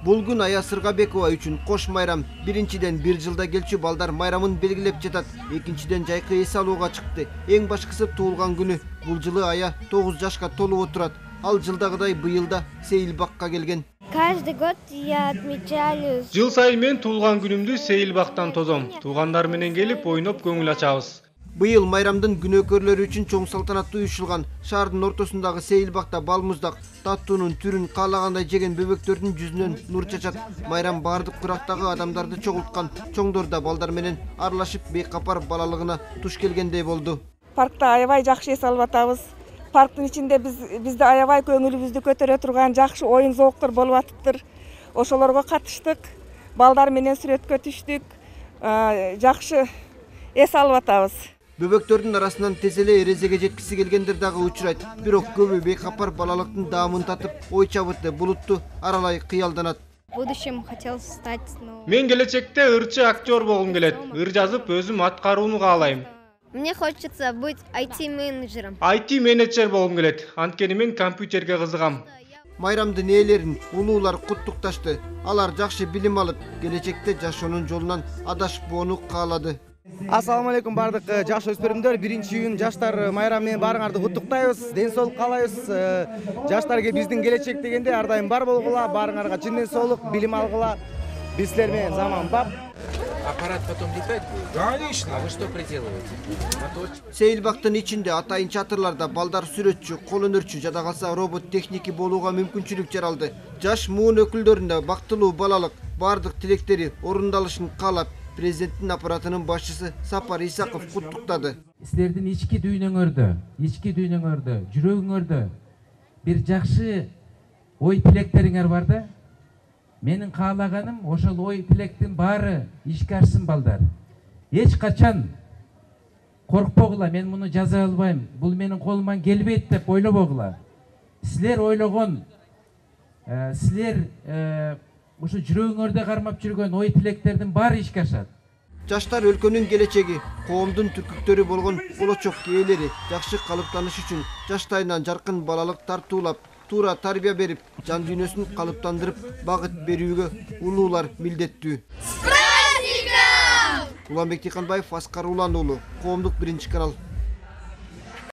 Бул күн Ая Сыргабекова үчүн кош майрам. Биринчиден бир жылда келчү балдар майрамын белгилеп жатат. Экинчиден жайкы эс алууга чыкты. Эң башкысы туулган күнү. Бул жылы Ая 9 жашка толуп отурат. Ал жылдагыдай быйыл да Сейилбакка келген. Каждый год я отмечаю. Жыл сайын мен туулган күнүмдү Сейилбактан тозом. Туугандар менен келип ойноп көңүл ачабыз. Быйыл майрамдын күнөөкөрлөрү үчүн чоң салтанаттуу уюштурулган. Шаардын ортосундагы Сейилбакта балмуздак, таттуунун түрүн каалагандай жеген бөбөктөрдүн жүзүнөн нур чачат. Майрам бардык курактагы адамдарды чогулткан. Чоңдор да балдар менен аралашып бейкапар балалыгына туш келгендей болду. Паркта аябай жакшы эс алып атабыз. Парктын ичинде бизди аябай көңүлүбүздү көтөрө турган жакшы оюн зооктор болуп атыптыр. Ошолорго катыштык. Балдар менен сүрөткө түштүк. Жакшы эс алып атабыз. Бөбөктөрдүн арасынан тез эле эрезеге жеткиси келгендер дагы учурайт. Бирок көбү бейкапар балалыктын даамын татып, ой чабыты, булутту аралай кыялданат. В будущем хотел стать. Мен келечекте ырчы актер болгум келет. Ыр жазып өзүм аткарууну каалайм. Мне хочется быть IT-менеджером. IT-менеджер болгум келет. Анткени мен компьютерге кызыгам. Майрамдын ээлерин улуулар куттукташты. Алар жакшы билим алып, келечекте жашоонун жолунан адашпоону каалады. Ассаламу алейкум бардык жаш өспүрүмдөр. Биринчи күн жаштар майрамы менен баарыңарды куттуктайбыз. Ден соолук каалайбыз. Жаштарга биздин келечек дегенде ар дайым бар болгула, баарыңарга чын ден соолук, билим алгыла. Биз силер менен заман бап. Аппарат потом летать будет? Конечно. А вы что приделываете? Сейилбактын ичинде атайын чатырларда балдар сүрөтчү, кол өнөрчү, жада калса робот техники болууга мүмкүнчүлүк жаралды. Жаш муун өкүлдөрүндө бактылуу балалык, бардык тилектери орундалышын каалап, президенттин аппаратынын башчысы Сапар Исаков куттуктады. Силердин ички дүйнөңөрдө, жүрөгүңөрдө бир жакшы ой тилектериңер бар да. Менин каалаганым ошол ой тилектин баары ишке ашсын балдар. Эч качан коркпогула, мен муну жаза албайм, бул менин колуман келбейт деп ойлобогула. Силер ойлогон, силер ушу жүрөгүңөрдө кармап жүргөн ой тилектердин баары ишке ашат. Жаштар өлкөнүн келечеги, коомдун түркүктөрү болгон болочок ээлери жакшы калыптаныш үчүн жаштайынан жаркын балалык тартуулап, туура тарбия берип, жан дүйнөсүн калыптандырып, багыт берүүгө улуулар милдеттүү. Уланбек Тыйканбаев, Аскар Улан уулу, Коомдук биринчи канал.